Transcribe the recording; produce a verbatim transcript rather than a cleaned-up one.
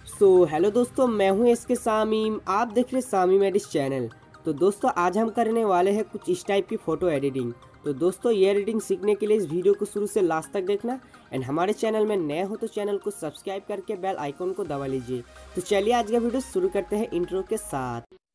So hello दोस्तों, मैं हूं इसके सामीम। आप देख रहे सामीम एडिट्स चैनल। तो दोस्तों आज हम करने वाले हैं कुछ इस टाइप की फ़ोटो एडिटिंग। तो दोस्तों ये एडिटिंग सीखने के लिए इस वीडियो को शुरू से लास्ट तक देखना। एंड हमारे चैनल में नए हो तो चैनल को सब्सक्राइब करके बेल आइकॉन को दबा लीजिए। तो चलिए आज का वीडियो शुरू करते हैं इंट्रो के साथ।